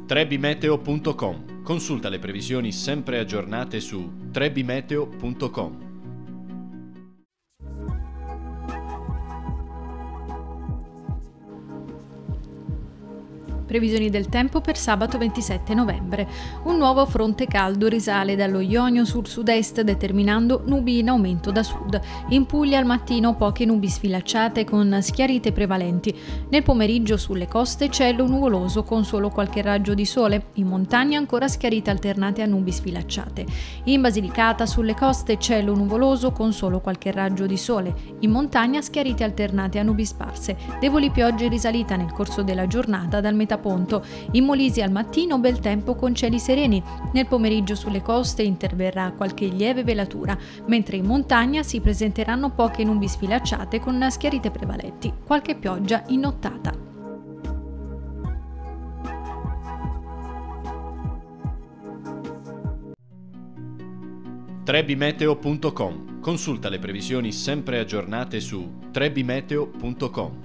Trebimeteo.com. Consulta le previsioni sempre aggiornate su trebimeteo.com. Previsioni del tempo per sabato 27 novembre. Un nuovo fronte caldo risale dallo Ionio sul sud-est determinando nubi in aumento da sud. In Puglia al mattino poche nubi sfilacciate con schiarite prevalenti. Nel pomeriggio sulle coste cielo nuvoloso con solo qualche raggio di sole. In montagna ancora schiarite alternate a nubi sfilacciate. In Basilicata sulle coste cielo nuvoloso con solo qualche raggio di sole. In montagna schiarite alternate a nubi sparse. Deboli piogge in risalita nel corso della giornata dal Metaponto. In Molise al mattino bel tempo con cieli sereni. Nel pomeriggio sulle coste interverrà qualche lieve velatura, mentre in montagna si presenteranno poche nubi sfilacciate con schiarite prevalenti, qualche pioggia in nottata. Trebimeteo.com. Consulta le previsioni sempre aggiornate su trebimeteo.com.